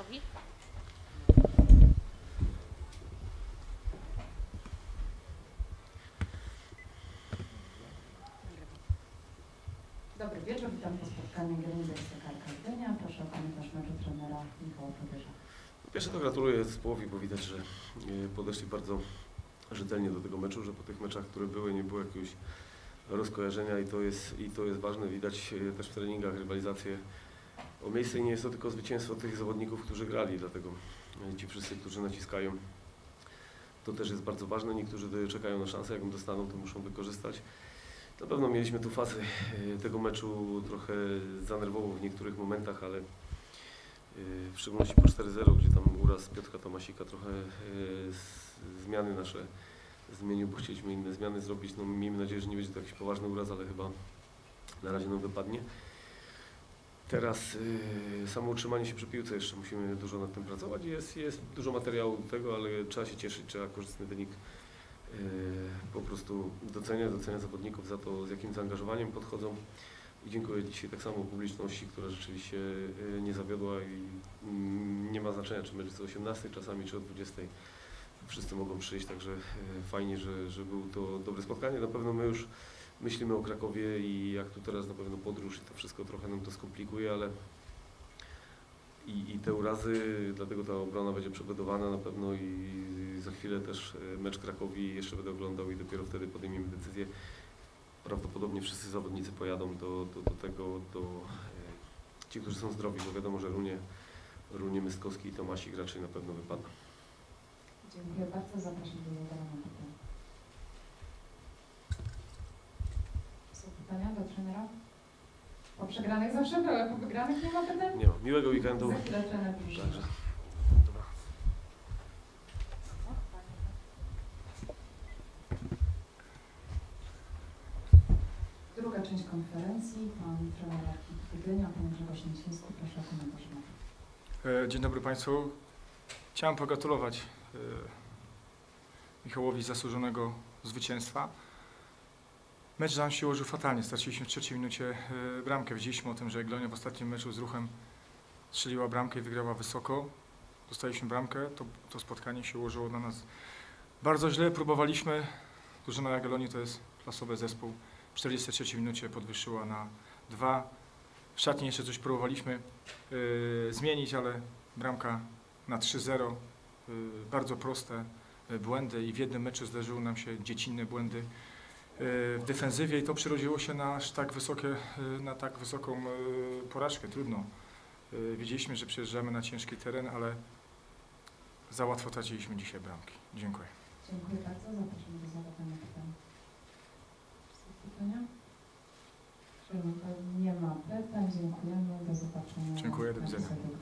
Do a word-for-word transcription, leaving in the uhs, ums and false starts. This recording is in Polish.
trenerowi. Dobry wieczór, witam po spotkaniu Giermidza i Sekarka Gdynia. Proszę o komentarz meczu trenera Michała Prodyża. Pierwsze to gratuluję zespołowi, bo widać, że podeszli bardzo rzetelnie do tego meczu, że po tych meczach, które były, nie było jakiegoś rozkojarzenia i to jest, i to jest ważne. Widać też w treningach rywalizację o miejsce i nie jest to tylko zwycięstwo tych zawodników, którzy grali, dlatego ci wszyscy, którzy naciskają, to też jest bardzo ważne. Niektórzy czekają na szansę, jak ją dostaną, to muszą wykorzystać. Na pewno mieliśmy tu fazę tego meczu trochę zanerwowo w niektórych momentach, ale w szczególności po cztery zero, gdzie tam uraz Piotra Tomasika trochę zmiany nasze zmienił, bo chcieliśmy inne zmiany zrobić. No, miejmy nadzieję, że nie będzie to jakiś poważny uraz, ale chyba na razie nam wypadnie. Teraz yy, samo utrzymanie się przy piłce, jeszcze musimy dużo nad tym pracować. Jest, jest dużo materiału do tego, ale trzeba się cieszyć, trzeba korzystny wynik yy, po prostu doceniać, doceniać zawodników za to, z jakim zaangażowaniem podchodzą. I dziękuję dzisiaj tak samo publiczności, która rzeczywiście yy, nie zawiodła i yy, nie ma znaczenia, czy mecz jest o osiemnastej czasami, czy o dwudziestej. Wszyscy mogą przyjść, także yy, fajnie, że, że było to dobre spotkanie. Na pewno my już myślimy o Krakowie i jak tu teraz na pewno podróż i to wszystko trochę nam to skomplikuje, ale i, i te urazy, dlatego ta obrona będzie przygotowana na pewno i za chwilę też mecz Krakowi jeszcze będę oglądał i dopiero wtedy podejmiemy decyzję. Prawdopodobnie wszyscy zawodnicy pojadą do, do, do tego, do e, ci, którzy są zdrowi, bo wiadomo, że Runie, Runie Mystkowski i Tomasik raczej na pewno wypadną. Dziękuję bardzo, zapraszam do zadania pytań. Są pytania do trenera? Po przegranych zawsze były, po wygranych nie ma pytań? Nie ma. Miłego weekendu. Za chwilę trener proszę. Także. Dobra. Druga część konferencji, pan trener Gdynia, pan Grzegorz Nieciński, proszę o komentarz. Dzień dobry Państwu. Chciałem pogratulować Michałowi zasłużonego zwycięstwa. Mecz nam się ułożył fatalnie. Straciliśmy w trzeciej minucie bramkę. Widzieliśmy o tym, że Jagiellonia w ostatnim meczu z Ruchem strzeliła bramkę i wygrała wysoko. Dostaliśmy bramkę, to, to spotkanie się ułożyło na nas bardzo źle. Próbowaliśmy, drużyna Jagiellonii to jest klasowy zespół. W czterdziestej trzeciej minucie podwyższyła na dwa. W szatni jeszcze coś próbowaliśmy yy, zmienić, ale bramka na trzy zero. Yy, bardzo proste yy, błędy i w jednym meczu zdarzyły nam się dziecinne błędy yy, w defensywie i to przerodziło się na aż tak wysokie, yy, na tak wysoką yy, porażkę. Trudno. Yy, wiedzieliśmy, że przyjeżdżamy na ciężki teren, ale za łatwo traciliśmy dzisiaj bramki. Dziękuję. Dziękuję bardzo. Zapraszam do zadawania pytań. Są pytania? Nie ma pytań. Dziękujemy. Do zobaczenia. Dziękuję. Do widzenia.